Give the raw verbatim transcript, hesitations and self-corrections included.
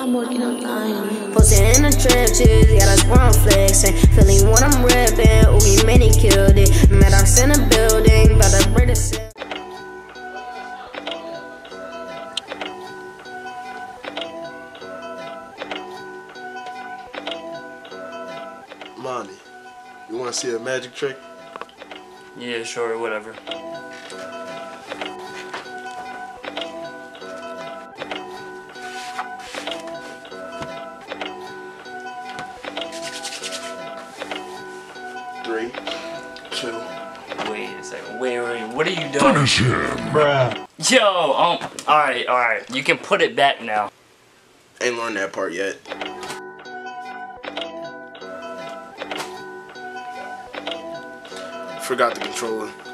I'm working on dying. Posting in the trenches, got us wrong flexing. Feeling what I'm ripping, ooh, we many killed it. Met us in the building, about to break the set. Monty, you want to see a magic trick? Yeah, sure, whatever. Three, two. Wait a second. Wait, wait, what are you doing? Finish him! Bruh. Yo, um, alright, alright. You can put it back now. Ain't learned that part yet. Forgot the controller.